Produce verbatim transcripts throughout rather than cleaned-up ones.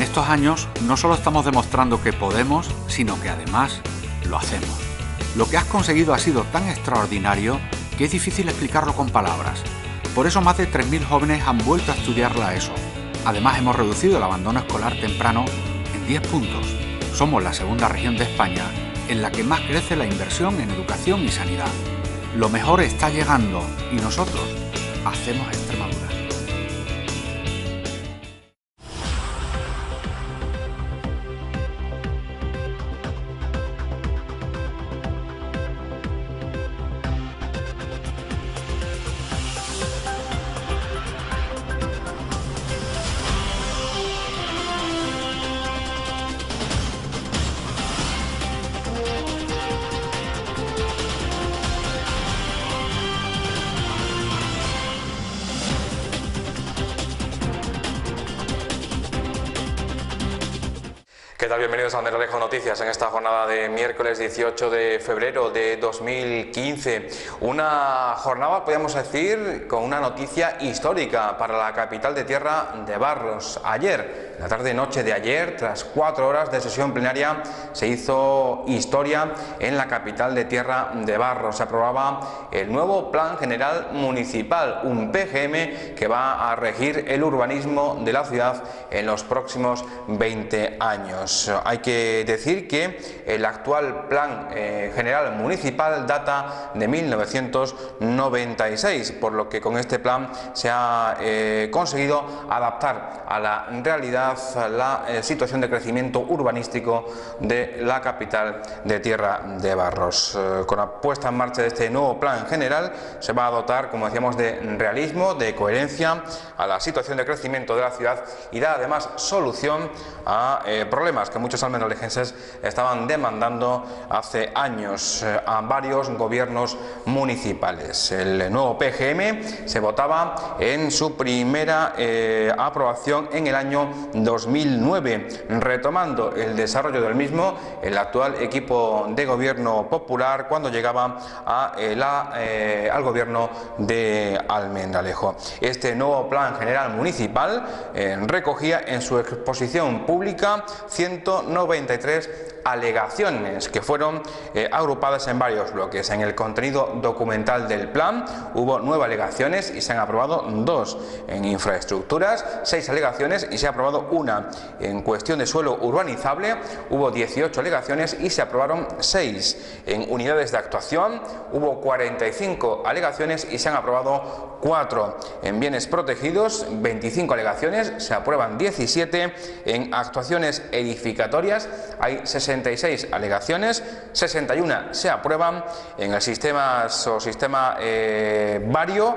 estos años no solo estamos demostrando que podemos, sino que además lo hacemos. Lo que has conseguido ha sido tan extraordinario que es difícil explicarlo con palabras. Por eso más de tres mil jóvenes han vuelto a estudiar la ESO. Además hemos reducido el abandono escolar temprano en diez puntos. Somos la segunda región de España en la que más crece la inversión en educación y sanidad. Lo mejor está llegando y nosotros hacemos Extremadura. ¿Qué tal? Bienvenidos a Almendralejo Noticias en esta jornada de miércoles dieciocho de febrero de dos mil quince. Una jornada, podríamos decir, con una noticia histórica para la capital de Tierra de Barros. Ayer, la tarde-noche de ayer, tras cuatro horas de sesión plenaria, se hizo historia en la capital de Tierra de Barros. Se aprobaba el nuevo Plan General Municipal, un P G M que va a regir el urbanismo de la ciudad en los próximos veinte años. Hay que decir que el actual Plan eh, General Municipal data de mil novecientos noventa y seis, por lo que con este plan se ha eh, conseguido adaptar a la realidad la eh, situación de crecimiento urbanístico de la capital de Tierra de Barros. Eh, con la puesta en marcha de este nuevo Plan General se va a dotar, como decíamos, de realismo, de coherencia a la situación de crecimiento de la ciudad y da además solución a eh, problemas que muchos almendralejenses estaban demandando hace años eh, a varios gobiernos municipales. El nuevo P G M se votaba en su primera eh, aprobación en el año dos mil nueve, retomando el desarrollo del mismo el actual equipo de gobierno popular cuando llegaba a, eh, la, eh, al gobierno de Almendralejo. Este nuevo Plan General Municipal eh, recogía en su exposición pública ciento noventa y tres alegaciones que fueron eh, agrupadas en varios bloques. En el contenido documental del plan hubo nueve alegaciones y se han aprobado dos. En infraestructuras, seis alegaciones y se ha aprobado una. En cuestión de suelo urbanizable hubo dieciocho alegaciones y se aprobaron seis. En unidades de actuación hubo cuarenta y cinco alegaciones y se han aprobado cuatro. En bienes protegidos, veinticinco alegaciones, se aprueban diecisiete. En actuaciones edificatorias hay sesenta y seis alegaciones, sesenta y una se aprueban. En el sistema o sistema eh, vario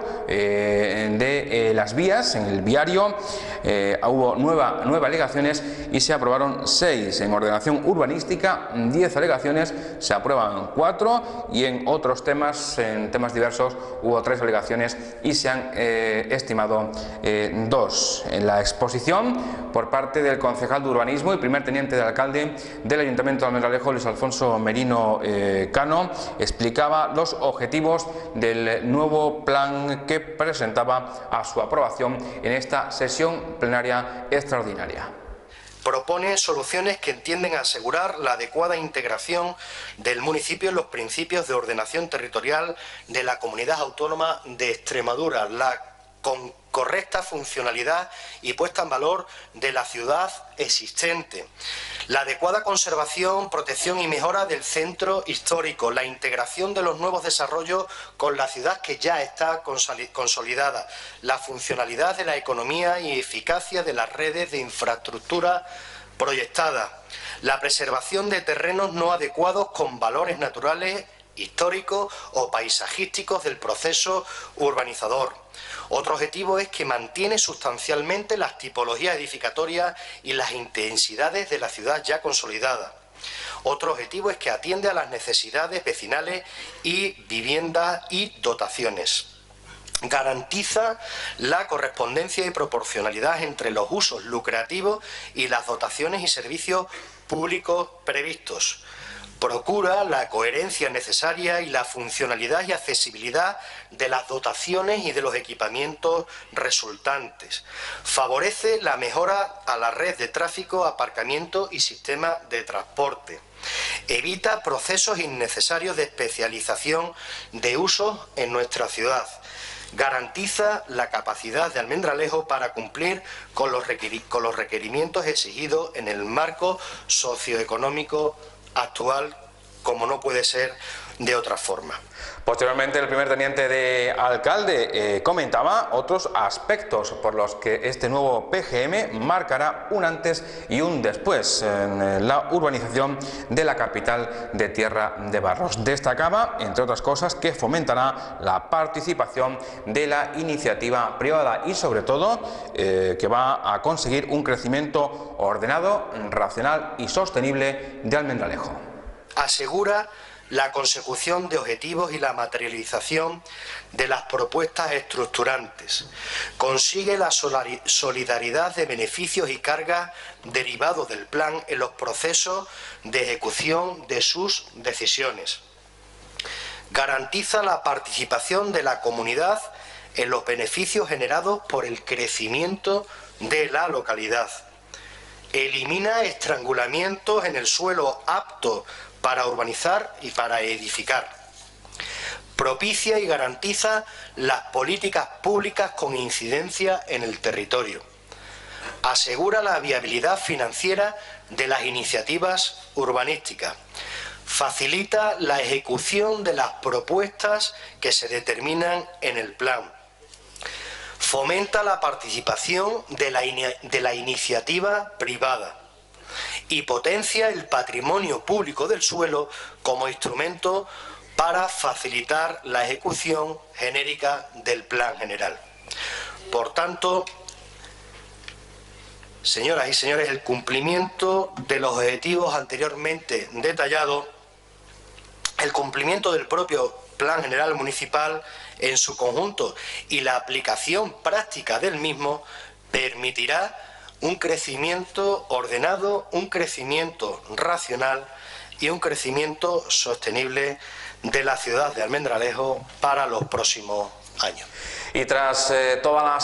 eh, de eh, las vías, en el viario, eh, hubo nueva, nueve alegaciones y se aprobaron seis. En ordenación urbanística, diez alegaciones, se aprueban cuatro, y en otros temas, en temas diversos, hubo tres alegaciones y se han eh, estimado eh, dos. En la exposición, por parte del concejal de urbanismo y primer teniente de alcalde del Ayuntamiento de Almendralejo, Luis Alfonso Merino eh, Cano, explicaba los objetivos del nuevo plan que presentaba a su aprobación en esta sesión plenaria extraordinaria. Propone soluciones que tienden a asegurar la adecuada integración del municipio en los principios de ordenación territorial de la Comunidad Autónoma de Extremadura, la con correcta funcionalidad y puesta en valor de la ciudad existente, la adecuada conservación, protección y mejora del centro histórico, la integración de los nuevos desarrollos con la ciudad que ya está consolidada, la funcionalidad de la economía y eficacia de las redes de infraestructura proyectadas, la preservación de terrenos no adecuados con valores naturales, históricos o paisajísticos del proceso urbanizador. Otro objetivo es que mantiene sustancialmente las tipologías edificatorias y las intensidades de la ciudad ya consolidada. Otro objetivo es que atiende a las necesidades vecinales y viviendas y dotaciones. Garantiza la correspondencia y proporcionalidad entre los usos lucrativos y las dotaciones y servicios públicos previstos. Procura la coherencia necesaria y la funcionalidad y accesibilidad de las dotaciones y de los equipamientos resultantes. Favorece la mejora a la red de tráfico, aparcamiento y sistema de transporte. Evita procesos innecesarios de especialización de usos en nuestra ciudad. Garantiza la capacidad de Almendralejo para cumplir con los, con los requerimientos exigidos en el marco socioeconómico actual, como no puede ser de otra forma. Posteriormente, el primer teniente de alcalde eh, comentaba otros aspectos por los que este nuevo P G M marcará un antes y un después en la urbanización de la capital de Tierra de Barros. Destacaba, entre otras cosas, que fomentará la participación de la iniciativa privada y, sobre todo, eh, que va a conseguir un crecimiento ordenado, racional y sostenible de Almendralejo. Asegura la consecución de objetivos y la materialización de las propuestas estructurantes. Consigue la solidaridad de beneficios y cargas derivados del plan en los procesos de ejecución de sus decisiones. Garantiza la participación de la comunidad en los beneficios generados por el crecimiento de la localidad. Elimina estrangulamientos en el suelo apto para urbanizar y para edificar. Propicia y garantiza las políticas públicas con incidencia en el territorio. Asegura la viabilidad financiera de las iniciativas urbanísticas. Facilita la ejecución de las propuestas que se determinan en el plan. Fomenta la participación de la, de la iniciativa privada y potencia el patrimonio público del suelo como instrumento para facilitar la ejecución genérica del plan general. Por tanto, señoras y señores, el cumplimiento de los objetivos anteriormente detallados, el cumplimiento del propio Plan General Municipal en su conjunto y la aplicación práctica del mismo permitirá un crecimiento ordenado, un crecimiento racional y un crecimiento sostenible de la ciudad de Almendralejo para los próximos años. Y tras eh, toda la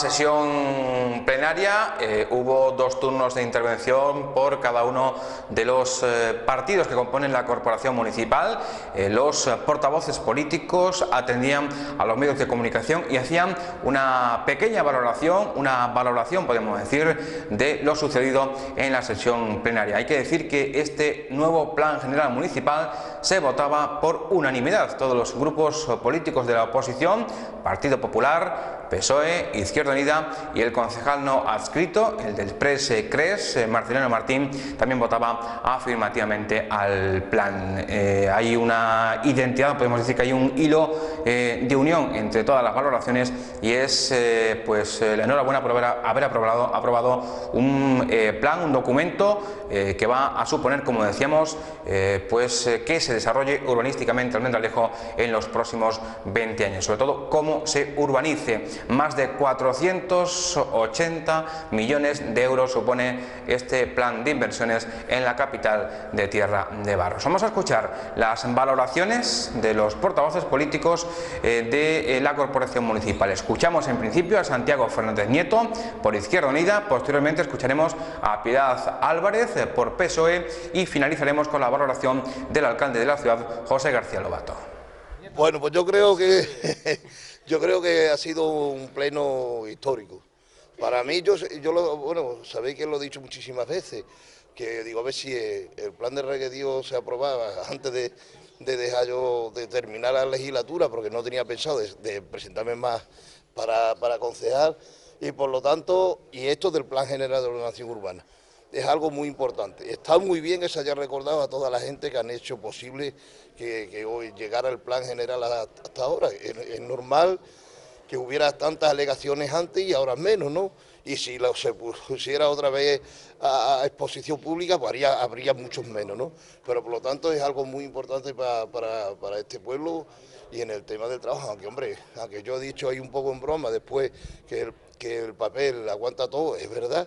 sesión plenaria eh, hubo dos turnos de intervención por cada uno de los eh, partidos que componen la corporación municipal. Eh, los portavoces políticos atendían a los medios de comunicación y hacían una pequeña valoración, una valoración podemos decir, de lo sucedido en la sesión plenaria. Hay que decir que este nuevo plan general municipal se votaba por unanimidad. Todos los grupos políticos de la oposición, Partido Popular, P S O E, Izquierda Unida y el concejal no adscrito, el del P R E S C R E S, Marcelino Martín, también votaba afirmativamente al plan. Eh, hay una identidad, podemos decir que hay un hilo eh, de unión entre todas las valoraciones y es eh, pues eh, la enhorabuena por haber, haber aprobado, aprobado un eh, plan, un documento eh, que va a suponer, como decíamos, eh, pues eh, que se desarrolle urbanísticamente Almendralejo en los próximos veinte años, sobre todo cómo se urbanice. Más de cuatrocientos ochenta millones de euros supone este plan de inversiones en la capital de Tierra de Barros. Vamos a escuchar las valoraciones de los portavoces políticos eh, de eh, la corporación municipal. Escuchamos en principio a Santiago Fernández Nieto por Izquierda Unida, posteriormente escucharemos a Piedad Álvarez eh, por P S O E y finalizaremos con la valoración del alcalde de la ciudad, José García Lobato. Bueno, pues yo creo que yo creo que ha sido un pleno histórico. Para mí, yo, yo lo, bueno, sabéis que lo he dicho muchísimas veces, que digo, a ver si el plan de regadío se aprobaba antes de, de dejar yo de terminar la legislatura, porque no tenía pensado de, de presentarme más para, para concejal, y por lo tanto, y esto del Plan General de Ordenación Urbana. Es algo muy importante. Está muy bien que se haya recordado a toda la gente que han hecho posible que, que hoy llegara el plan general hasta ahora. Es, es normal que hubiera tantas alegaciones antes y ahora menos, ¿no? Y si lo, se pusiera otra vez a, a exposición pública, pues habría, habría muchos menos, ¿no? Pero por lo tanto es algo muy importante para, para, para este pueblo y en el tema del trabajo, aunque hombre, aunque yo he dicho ahí un poco en broma después que el, que el papel aguanta todo, es verdad.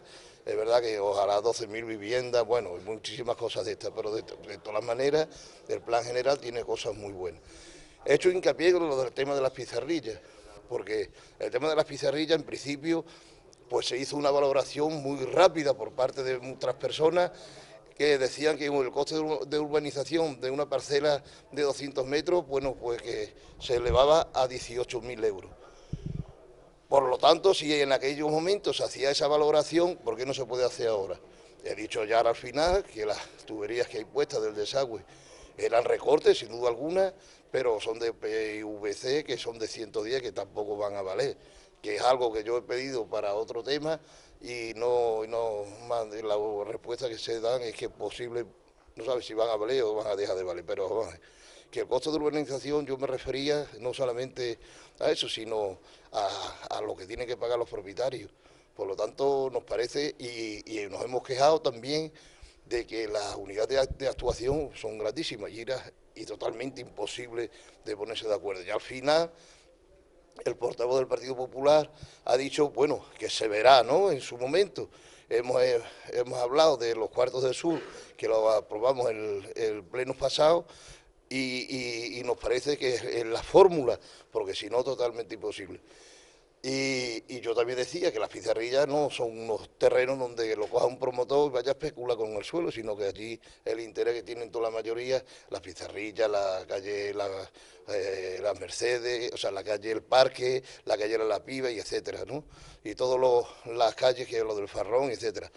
Es verdad que ojalá doce mil viviendas, bueno, muchísimas cosas de estas, pero de, de todas maneras el plan general tiene cosas muy buenas. He hecho hincapié con lo del tema de las pizarrillas, porque el tema de las pizarrillas en principio pues se hizo una valoración muy rápida por parte de muchas personas que decían que el coste de urbanización de una parcela de doscientos metros, bueno, pues que se elevaba a dieciocho mil euros. Por lo tanto, si en aquellos momentos se hacía esa valoración, ¿por qué no se puede hacer ahora? He dicho ya al final que las tuberías que hay puestas del desagüe eran recortes, sin duda alguna, pero son de P V C, que son de ciento diez, que tampoco van a valer, que es algo que yo he pedido para otro tema y no, no más de la respuesta que se dan es que es posible, no sabe si van a valer o van a dejar de valer, pero vamos a ver, que el costo de urbanización yo me refería no solamente a eso, sino a, a lo que tienen que pagar los propietarios. Por lo tanto, nos parece, y, y nos hemos quejado también de que las unidades de actuación son grandísimas y era y totalmente imposible de ponerse de acuerdo. Y al final, el portavoz del Partido Popular ha dicho, bueno, que se verá, ¿no?, en su momento. Hemos, eh, hemos hablado de los cuartos del sur, que lo aprobamos el, el pleno pasado, y, y, y nos parece que es la fórmula, porque si no, totalmente imposible. Y, y yo también decía que las pizarrillas no son unos terrenos donde lo coja un promotor y vaya a especular con el suelo, sino que allí el interés que tienen toda la mayoría, las pizarrillas, la calle la, eh, las Mercedes, o sea, la calle El Parque, la calle La Piba, y etcétera, ¿no? Y todas las calles, que es lo del Farrón, etcétera.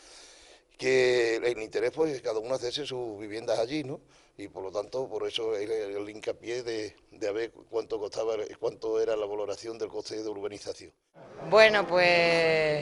Que el interés, pues, cada uno hace sus viviendas allí, ¿no? Y por lo tanto, por eso el, el hincapié de, de a ver cuánto costaba, cuánto era la valoración del coste de urbanización. Bueno, pues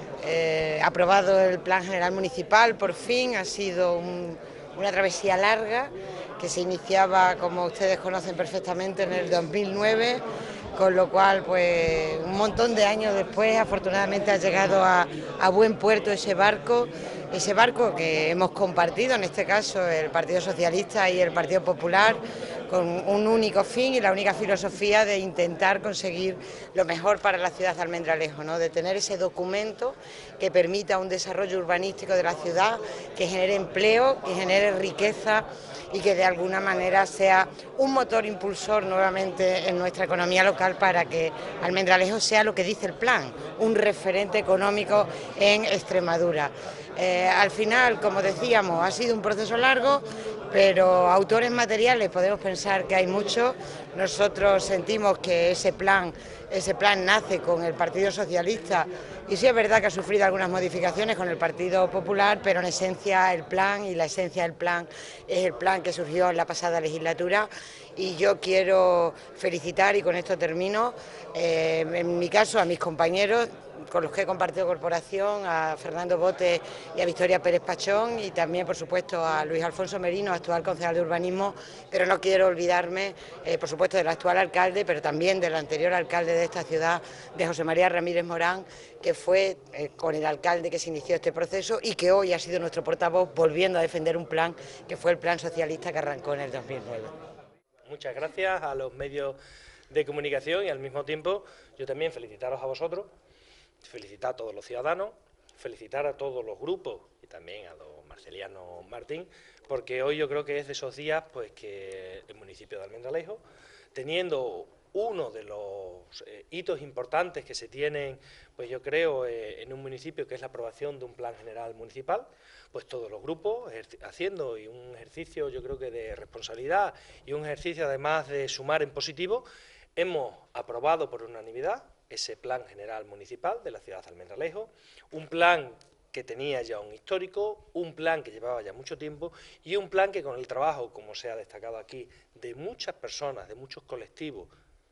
eh, aprobado el Plan General Municipal, por fin, ha sido un, una travesía larga que se iniciaba, como ustedes conocen perfectamente, en el dos mil nueve, con lo cual, pues, un montón de años después, afortunadamente ha llegado a, a buen puerto ese barco, ese barco que hemos compartido, en este caso el Partido Socialista y el Partido Popular, con un único fin y la única filosofía de intentar conseguir lo mejor para la ciudad de Almendralejo, ¿no?, de tener ese documento que permita un desarrollo urbanístico de la ciudad, que genere empleo, que genere riqueza y que de alguna manera sea un motor impulsor nuevamente en nuestra economía local para que Almendralejo sea lo que dice el plan, un referente económico en Extremadura. Eh, al final, como decíamos, ha sido un proceso largo, pero autores materiales podemos pensar que hay muchos. Nosotros sentimos que ese plan, ese plan nace con el Partido Socialista y sí es verdad que ha sufrido algunas modificaciones con el Partido Popular, pero en esencia el plan y la esencia del plan es el plan que surgió en la pasada legislatura. Y yo quiero felicitar, y con esto termino, eh, en mi caso a mis compañeros con los que he compartido corporación, a Fernando Bote y a Victoria Pérez Pachón, y también, por supuesto, a Luis Alfonso Merino, actual concejal de urbanismo, pero no quiero olvidarme, eh, por supuesto, del actual alcalde, pero también del anterior alcalde de esta ciudad, de José María Ramírez Morán, que fue eh, con el alcalde que se inició este proceso y que hoy ha sido nuestro portavoz, volviendo a defender un plan que fue el plan socialista que arrancó en el dos mil nueve. Muchas gracias a los medios de comunicación y al mismo tiempo yo también felicitaros a vosotros, felicitar a todos los ciudadanos, felicitar a todos los grupos y también a don Marceliano Martín, porque hoy yo creo que es de esos días pues que el municipio de Almendralejo, teniendo uno de los eh, hitos importantes que se tienen, pues yo creo, eh, en un municipio, que es la aprobación de un plan general municipal, pues todos los grupos haciendo y un ejercicio yo creo que de responsabilidad y un ejercicio además de sumar en positivo, hemos aprobado por unanimidad ese plan general municipal de la ciudad de Almendralejo, un plan que tenía ya un histórico, un plan que llevaba ya mucho tiempo y un plan que con el trabajo, como se ha destacado aquí, de muchas personas, de muchos colectivos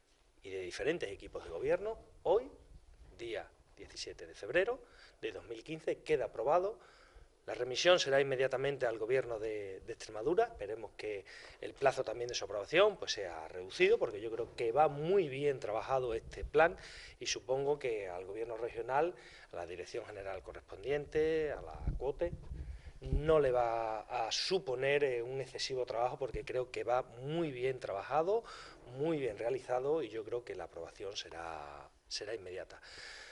y de diferentes equipos de gobierno, hoy, día diecisiete de febrero de dos mil quince, queda aprobado. La remisión será inmediatamente al Gobierno de, de Extremadura. Esperemos que el plazo también de su aprobación pues sea reducido, porque yo creo que va muy bien trabajado este plan y supongo que al Gobierno regional, a la Dirección General correspondiente, a la COTE, no le va a suponer eh, un excesivo trabajo, porque creo que va muy bien trabajado, muy bien realizado y yo creo que la aprobación será, será inmediata.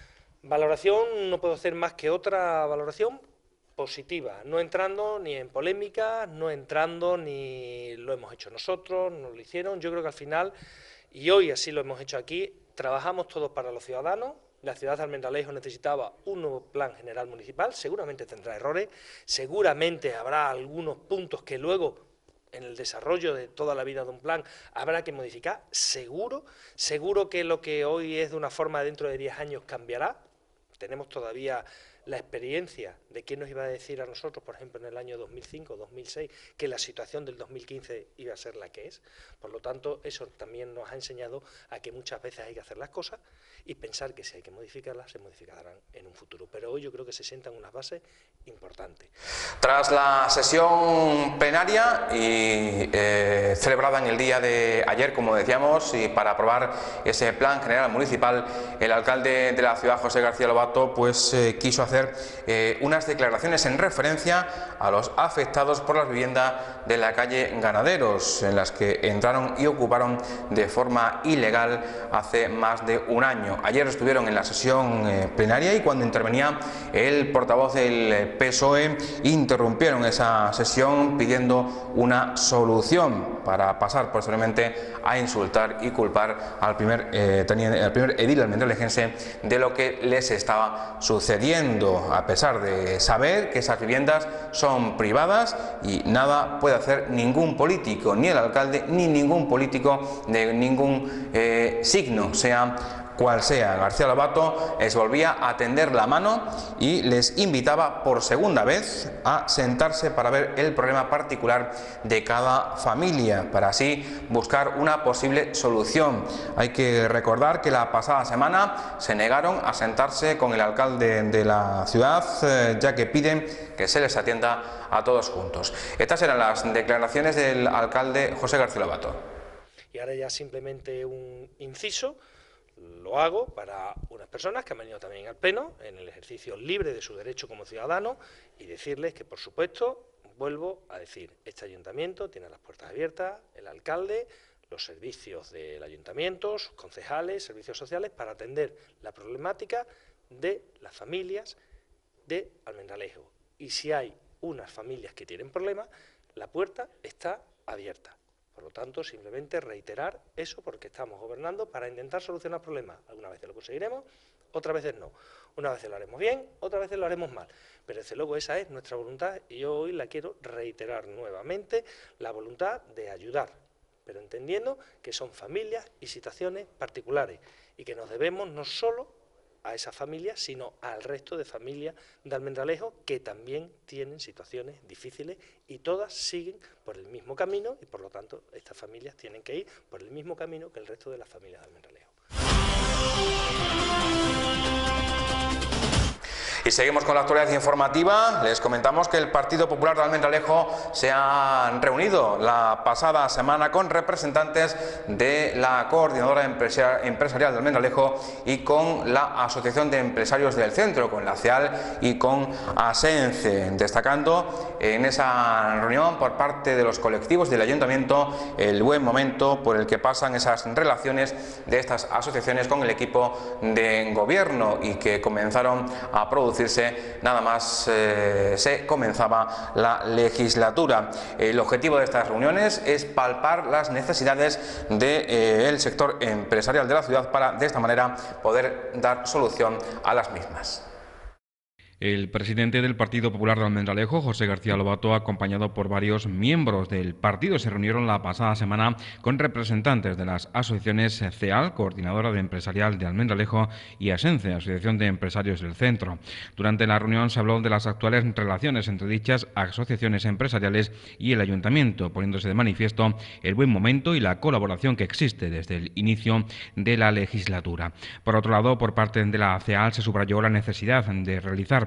Valoración, no puedo hacer más que otra valoración positiva, no entrando ni en polémica, no entrando ni lo hemos hecho nosotros, no lo hicieron. Yo creo que al final, y hoy así lo hemos hecho aquí, trabajamos todos para los ciudadanos. La ciudad de Almendralejo necesitaba un nuevo plan general municipal, seguramente tendrá errores, seguramente habrá algunos puntos que luego, en el desarrollo de toda la vida de un plan, habrá que modificar, seguro, seguro que lo que hoy es de una forma dentro de diez años cambiará. Tenemos todavía la experiencia de quién nos iba a decir a nosotros, por ejemplo, en el año dos mil cinco, dos mil seis, que la situación del dos mil quince iba a ser la que es. Por lo tanto, eso también nos ha enseñado a que muchas veces hay que hacer las cosas y pensar que si hay que modificarlas, se modificarán en un futuro. Pero hoy yo creo que se sientan unas bases importantes. Tras la sesión plenaria y eh, celebrada en el día de ayer, como decíamos, y para aprobar ese plan general municipal, el alcalde de la ciudad, José García Lobato, pues eh, quiso hacer eh, unas declaraciones en referencia a los afectados por las viviendas de la calle Ganaderos, en las que entraron y ocuparon de forma ilegal hace más de un año. Ayer estuvieron en la sesión eh, plenaria y cuando intervenía el portavoz del P S O E interrumpieron esa sesión pidiendo una solución para pasar posteriormente a insultar y culpar al primer, eh, teniente, al primer edil almendralejense de lo que les estaba sucediendo, a pesar de saber que esas viviendas son privadas y nada puede hacer ningún político, ni el alcalde ni ningún político de ningún eh, signo, sea cual sea. García Lobato les volvía a tender la mano y les invitaba por segunda vez a sentarse para ver el problema particular de cada familia, para así buscar una posible solución. Hay que recordar que la pasada semana se negaron a sentarse con el alcalde de la ciudad, eh, ya que piden que se les atienda a todos juntos. Estas eran las declaraciones del alcalde José García Lobato. Y ahora ya simplemente un inciso. Lo hago para unas personas que han venido también al Pleno en el ejercicio libre de su derecho como ciudadano y decirles que, por supuesto, vuelvo a decir, este ayuntamiento tiene las puertas abiertas, el alcalde, los servicios del ayuntamiento, sus concejales, servicios sociales, para atender la problemática de las familias de Almendralejo. Y si hay unas familias que tienen problemas, la puerta está abierta. Por lo tanto, simplemente reiterar eso, porque estamos gobernando para intentar solucionar problemas. Algunas veces lo conseguiremos, otras veces no. Unas veces lo haremos bien, otras veces lo haremos mal. Pero desde luego esa es nuestra voluntad y yo hoy la quiero reiterar nuevamente, la voluntad de ayudar, pero entendiendo que son familias y situaciones particulares y que nos debemos no solo a esas familias, sino al resto de familias de Almendralejo que también tienen situaciones difíciles y todas siguen por el mismo camino y por lo tanto estas familias tienen que ir por el mismo camino que el resto de las familias de Almendralejo. Y seguimos con la actualidad informativa. Les comentamos que el Partido Popular de Almendralejo se ha reunido la pasada semana con representantes de la Coordinadora Empresarial de Almendralejo y con la Asociación de Empresarios del Centro, con la C E A L y con ASENCE, destacando en esa reunión por parte de los colectivos del Ayuntamiento el buen momento por el que pasan esas relaciones de estas asociaciones con el equipo de gobierno y que comenzaron a producir nada más eh, se comenzaba la legislatura. El objetivo de estas reuniones es palpar las necesidades del eh, sector empresarial de la ciudad para de esta manera poder dar solución a las mismas. El presidente del Partido Popular de Almendralejo, José García Lobato, acompañado por varios miembros del partido, se reunieron la pasada semana con representantes de las asociaciones C E A L, Coordinadora de Empresarial de Almendralejo, y ASENCE, Asociación de Empresarios del Centro. Durante la reunión se habló de las actuales relaciones entre dichas asociaciones empresariales y el Ayuntamiento, poniéndose de manifiesto el buen momento y la colaboración que existe desde el inicio de la legislatura. Por otro lado, por parte de la C E A L se subrayó la necesidad de realizar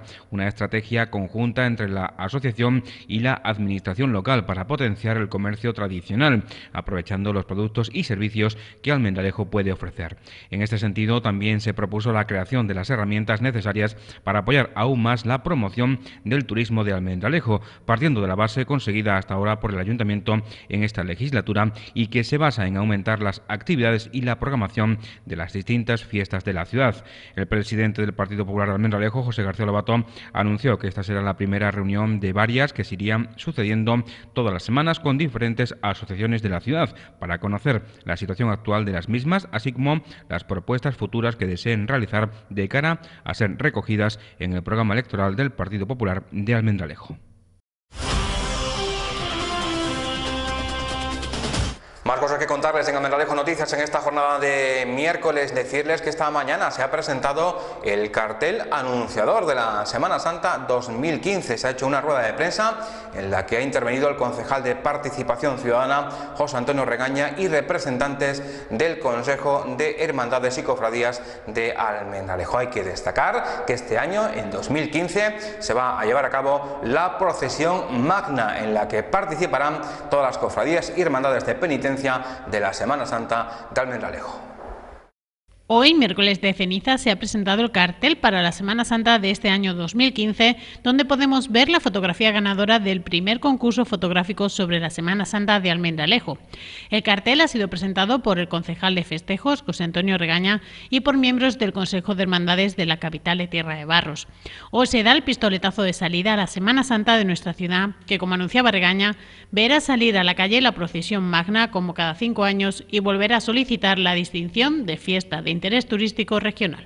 una estrategia conjunta entre la asociación y la administración local para potenciar el comercio tradicional, aprovechando los productos y servicios que Almendralejo puede ofrecer. En este sentido, también se propuso la creación de las herramientas necesarias para apoyar aún más la promoción del turismo de Almendralejo, partiendo de la base conseguida hasta ahora por el Ayuntamiento en esta legislatura y que se basa en aumentar las actividades y la programación de las distintas fiestas de la ciudad. El presidente del Partido Popular de Almendralejo, José García Lobato, anunció que esta será la primera reunión de varias que se irían sucediendo todas las semanas con diferentes asociaciones de la ciudad para conocer la situación actual de las mismas, así como las propuestas futuras que deseen realizar de cara a ser recogidas en el programa electoral del Partido Popular de Almendralejo. Más cosas que contarles en Almendralejo Noticias en esta jornada de miércoles. Decirles que esta mañana se ha presentado el cartel anunciador de la Semana Santa dos mil quince. Se ha hecho una rueda de prensa en la que ha intervenido el concejal de Participación Ciudadana, José Antonio Regaña, y representantes del Consejo de Hermandades y Cofradías de Almendralejo. Hay que destacar que este año, en dos mil quince, se va a llevar a cabo la procesión magna en la que participarán todas las cofradías y hermandades de penitencia de la Semana Santa de Almendralejo. Hoy, miércoles de ceniza, se ha presentado el cartel para la Semana Santa de este año dos mil quince, donde podemos ver la fotografía ganadora del primer concurso fotográfico sobre la Semana Santa de Almendralejo. El cartel ha sido presentado por el concejal de festejos, José Antonio Regaña, y por miembros del Consejo de Hermandades de la capital de Tierra de Barros. Hoy se da el pistoletazo de salida a la Semana Santa de nuestra ciudad, que, como anunciaba Regaña, verá salir a la calle la procesión magna como cada cinco años y volverá a solicitar la distinción de fiesta de interés turístico regional.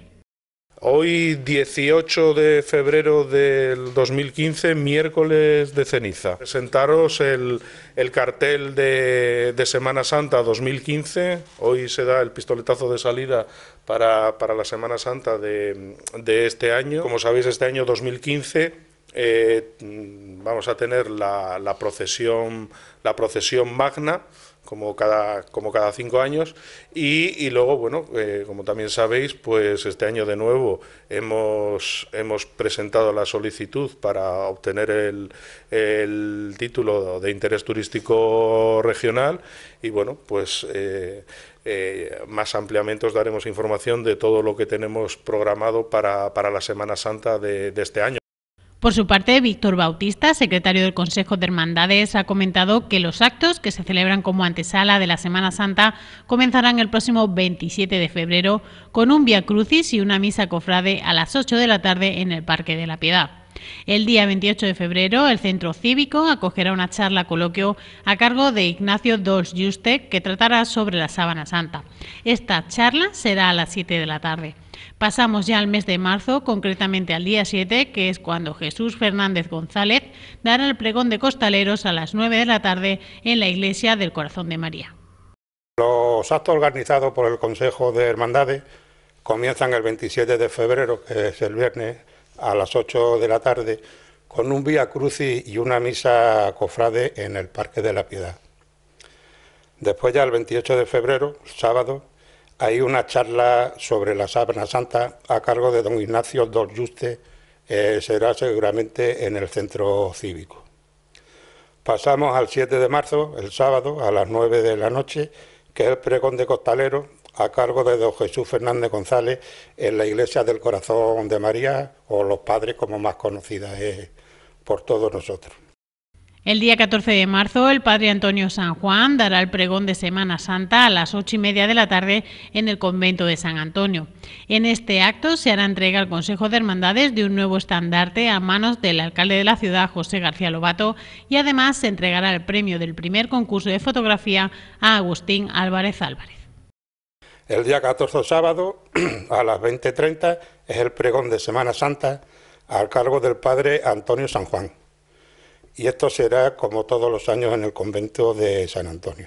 Hoy, dieciocho de febrero del dos mil quince, miércoles de ceniza. Presentaros el, el cartel de, de Semana Santa dos mil quince. Hoy se da el pistoletazo de salida para, para la Semana Santa de, de este año. Como sabéis, este año dos mil quince eh, vamos a tener la, la procesión, la procesión magna, como cada, como cada cinco años, y, y luego, bueno, eh, como también sabéis, pues este año de nuevo hemos, hemos presentado la solicitud para obtener el, el título de interés turístico regional, y bueno, pues eh, eh, más ampliamente os daremos información de todo lo que tenemos programado para, para la Semana Santa de, de este año. Por su parte, Víctor Bautista, secretario del Consejo de Hermandades, ha comentado que los actos que se celebran como antesala de la Semana Santa comenzarán el próximo veintisiete de febrero con un Vía Crucis y una misa cofrade a las ocho de la tarde en el Parque de la Piedad. El día veintiocho de febrero, el Centro Cívico acogerá una charla coloquio a cargo de Ignacio Dols Juste, que tratará sobre la Sábana Santa. Esta charla será a las siete de la tarde. Pasamos ya al mes de marzo, concretamente al día siete, que es cuando Jesús Fernández González dará el pregón de costaleros a las nueve de la tarde en la Iglesia del Corazón de María. Los actos organizados por el Consejo de Hermandades comienzan el veintisiete de febrero, que es el viernes, a las ocho de la tarde, con un Vía Crucis y una misa cofrade en el Parque de la Piedad. Después, ya el veintiocho de febrero, sábado, hay una charla sobre la Sábana Santa a cargo de don Ignacio Dols Juste, eh, será seguramente en el Centro Cívico. Pasamos al siete de marzo, el sábado, a las nueve de la noche, que es el pregón de costaleros a cargo de don Jesús Fernández González en la Iglesia del Corazón de María, o Los Padres, como más conocida es por todos nosotros. El día catorce de marzo, el padre Antonio San Juan dará el pregón de Semana Santa a las ocho y media de la tarde en el convento de San Antonio. En este acto se hará entrega al Consejo de Hermandades de un nuevo estandarte a manos del alcalde de la ciudad, José García Lobato, y además se entregará el premio del primer concurso de fotografía a Agustín Álvarez Álvarez. El día catorce, sábado, a las veinte treinta, es el pregón de Semana Santa al cargo del padre Antonio San Juan. Y esto será, como todos los años, en el convento de San Antonio.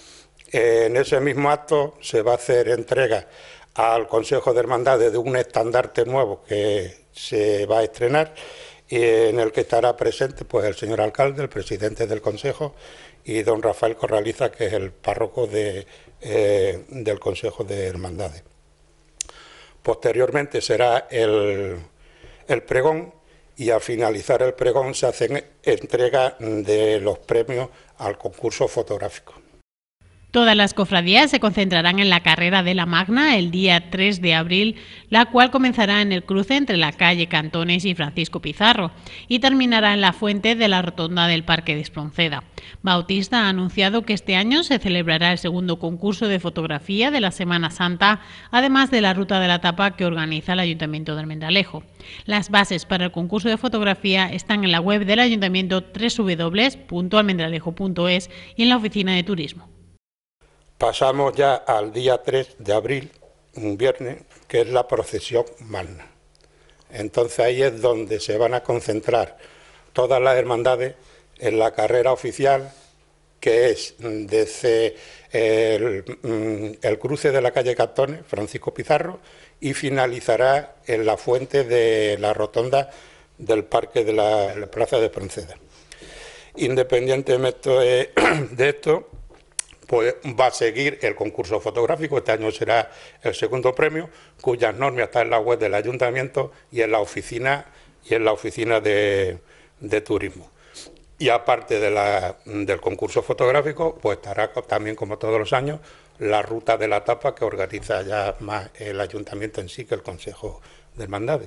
En ese mismo acto se va a hacer entrega al Consejo de Hermandades de un estandarte nuevo que se va a estrenar, y en el que estará presente pues el señor alcalde, el presidente del Consejo, y don Rafael Corraliza, que es el párroco de, eh, del Consejo de Hermandades. Posteriormente será el, el pregón, y al finalizar el pregón se hacen entrega de los premios al concurso fotográfico. Todas las cofradías se concentrarán en la carrera de la Magna el día tres de abril, la cual comenzará en el cruce entre la calle Cantones y Francisco Pizarro y terminará en la fuente de la rotonda del Parque de Espronceda. Bautista ha anunciado que este año se celebrará el segundo concurso de fotografía de la Semana Santa, además de la Ruta de la Tapa que organiza el Ayuntamiento de Almendralejo. Las bases para el concurso de fotografía están en la web del Ayuntamiento doble u doble u doble u punto almendralejo punto es y en la oficina de turismo. Pasamos ya al día tres de abril, un viernes, que es la procesión magna. Entonces ahí es donde se van a concentrar todas las hermandades en la carrera oficial, que es desde el, el cruce de la calle Cantones, Francisco Pizarro, y finalizará en la fuente de la rotonda del Parque de la, la Plaza de Espronceda. Independientemente de, de esto, pues va a seguir el concurso fotográfico. Este año será el segundo premio, cuyas normas están en la web del ayuntamiento y en la oficina y en la oficina de, de turismo. Y aparte de la, del concurso fotográfico, pues estará también, como todos los años, la Ruta de la Tapa, que organiza ya más el ayuntamiento en sí que el Consejo de Hermandades.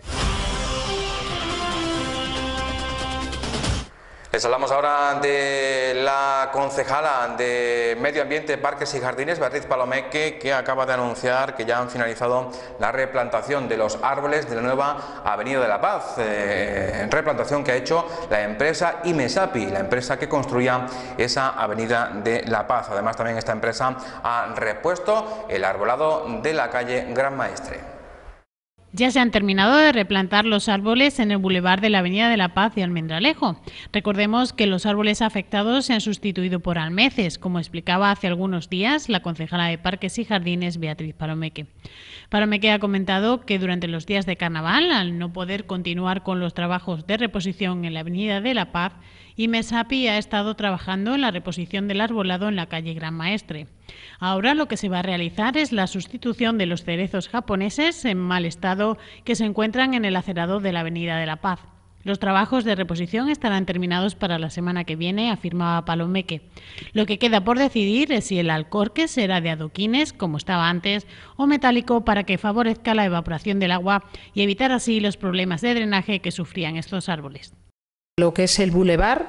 Les hablamos ahora de la concejala de Medio Ambiente, Parques y Jardines, Beatriz Palomeque, que acaba de anunciar que ya han finalizado la replantación de los árboles de la nueva Avenida de la Paz, eh, replantación que ha hecho la empresa Imesapi, la empresa que construía esa Avenida de la Paz. Además, también esta empresa ha repuesto el arbolado de la calle Gran Maestre. Ya se han terminado de replantar los árboles en el bulevar de la Avenida de la Paz y Almendralejo. Recordemos que los árboles afectados se han sustituido por almeces, como explicaba hace algunos días la concejala de Parques y Jardines, Beatriz Palomeque. Palomeque ha comentado que durante los días de carnaval, al no poder continuar con los trabajos de reposición en la Avenida de la Paz, Imesapi ha estado trabajando en la reposición del arbolado en la calle Gran Maestre. Ahora lo que se va a realizar es la sustitución de los cerezos japoneses en mal estado que se encuentran en el acerado de la Avenida de la Paz. Los trabajos de reposición estarán terminados para la semana que viene, afirmaba Palomeque. Lo que queda por decidir es si el alcorque será de adoquines, como estaba antes, o metálico para que favorezca la evaporación del agua y evitar así los problemas de drenaje que sufrían estos árboles. Lo que es el bulevar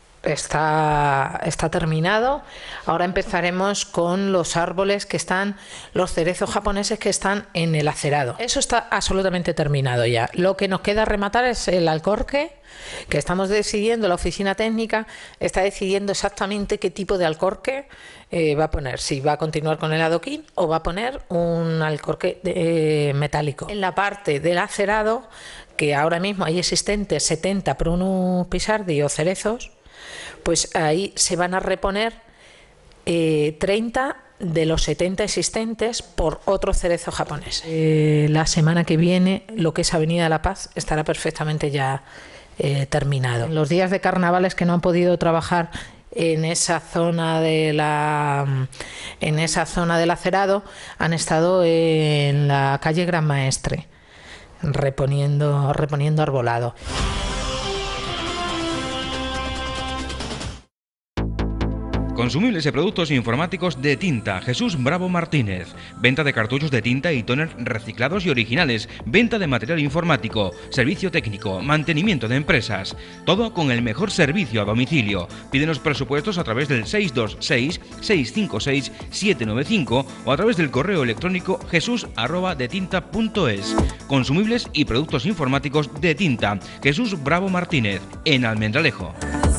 está, está terminado. Ahora empezaremos con los árboles que están, los cerezos japoneses que están en el acerado. Eso está absolutamente terminado ya. Lo que nos queda rematar es el alcorque, que estamos decidiendo, la oficina técnica está decidiendo exactamente qué tipo de alcorque eh, va a poner, si va a continuar con el adoquín o va a poner un alcorque de, eh, metálico. En la parte del acerado, que ahora mismo hay existentes setenta prunus pisardi o cerezos, pues ahí se van a reponer eh, treinta de los setenta existentes por otro cerezo japonés. Eh, la semana que viene lo que es Avenida de la Paz estará perfectamente ya eh, terminado. En los días de carnavales que no han podido trabajar en esa zona de la en esa zona del acerado, han estado en la calle Gran Maestre reponiendo reponiendo arbolado. Consumibles y productos informáticos de tinta. Jesús Bravo Martínez. Venta de cartuchos de tinta y tóner reciclados y originales. Venta de material informático. Servicio técnico. Mantenimiento de empresas. Todo con el mejor servicio a domicilio. Pídenos presupuestos a través del seis dos seis, seis cinco seis, siete nueve cinco o a través del correo electrónico jesús arroba de tinta punto es. Consumibles y productos informáticos de tinta. Jesús Bravo Martínez. En Almendralejo.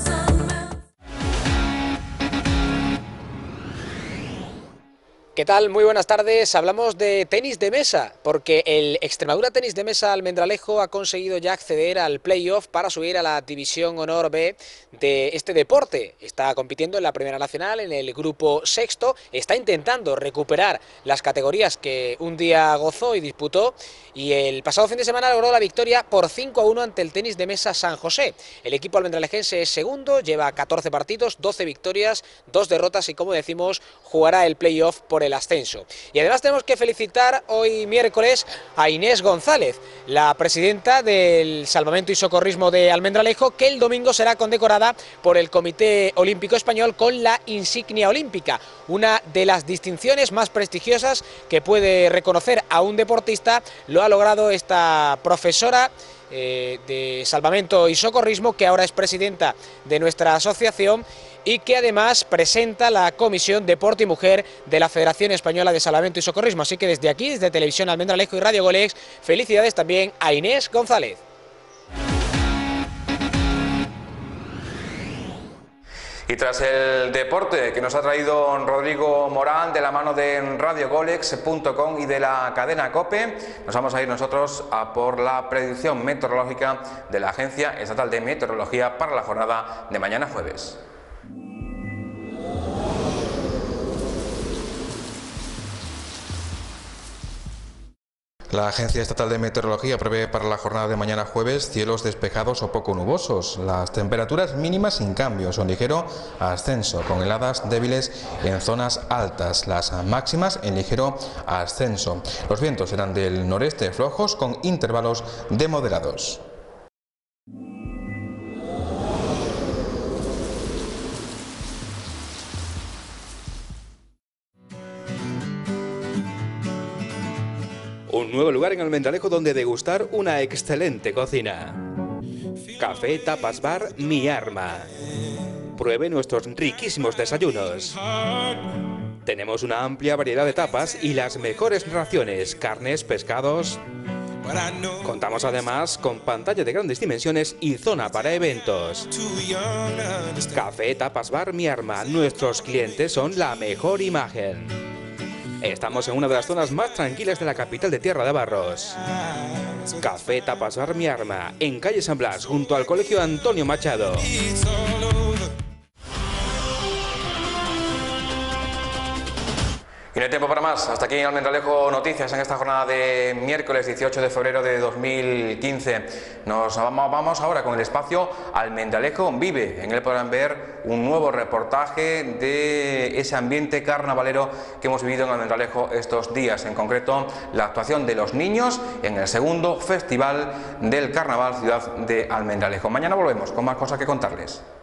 ¿Qué tal? Muy buenas tardes. Hablamos de tenis de mesa, porque el Extremadura Tenis de Mesa Almendralejo ha conseguido ya acceder al playoff para subir a la División Honor B de este deporte. Está compitiendo en la Primera Nacional, en el grupo sexto, está intentando recuperar las categorías que un día gozó y disputó, y el pasado fin de semana logró la victoria por cinco a uno ante el Tenis de Mesa San José. El equipo almendralejense es segundo, lleva catorce partidos, doce victorias, dos derrotas y, como decimos, jugará el playoff por por el ascenso. Y además tenemos que felicitar hoy miércoles a Inés González, la presidenta del Salvamento y Socorrismo de Almendralejo, que el domingo será condecorada por el Comité Olímpico Español con la insignia olímpica, una de las distinciones más prestigiosas que puede reconocer a un deportista. Lo ha logrado esta profesora eh, de Salvamento y Socorrismo, que ahora es presidenta de nuestra asociación y que además presenta la Comisión Deporte y Mujer de la Federación Española de Salvamento y Socorrismo. Así que desde aquí, desde Televisión Almendralejo y Radio Golex, felicidades también a Inés González. Y tras el deporte que nos ha traído Rodrigo Morán de la mano de radio golex punto com y de la cadena COPE, nos vamos a ir nosotros a por la predicción meteorológica de la Agencia Estatal de Meteorología para la jornada de mañana jueves. La Agencia Estatal de Meteorología prevé para la jornada de mañana jueves cielos despejados o poco nubosos. Las temperaturas mínimas sin cambios o ligero ascenso, con heladas débiles en zonas altas. Las máximas en ligero ascenso. Los vientos serán del noreste flojos con intervalos de moderados. Un nuevo lugar en Almendralejo donde degustar una excelente cocina. Café Tapas Bar Mi Arma. Pruebe nuestros riquísimos desayunos. Tenemos una amplia variedad de tapas y las mejores raciones, carnes, pescados. Contamos además con pantalla de grandes dimensiones y zona para eventos. Café Tapas Bar Mi Arma. Nuestros clientes son la mejor imagen. Estamos en una de las zonas más tranquilas de la capital de Tierra de Barros. Café Tapas Bar Mi Arma, en calle San Blas, junto al Colegio Antonio Machado. Y no hay tiempo para más. Hasta aquí en Almendralejo Noticias en esta jornada de miércoles dieciocho de febrero de dos mil quince. Nos vamos, vamos ahora con el espacio Almendralejo Vive. En él podrán ver un nuevo reportaje de ese ambiente carnavalero que hemos vivido en Almendralejo estos días. En concreto, la actuación de los niños en el segundo Festival del Carnaval Ciudad de Almendralejo. Mañana volvemos con más cosas que contarles.